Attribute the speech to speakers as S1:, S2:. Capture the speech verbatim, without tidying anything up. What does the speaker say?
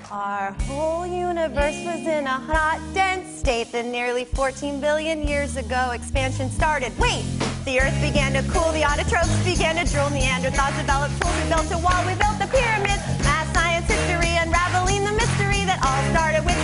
S1: Our whole universe was in a hot, dense state. Then nearly fourteen billion years ago, expansion started. Wait! The Earth began to cool, the autotrophs began to drool, Neanderthals developed tools, we built a wall, we built the pyramids. Math, science, history, unraveling the mystery that all started with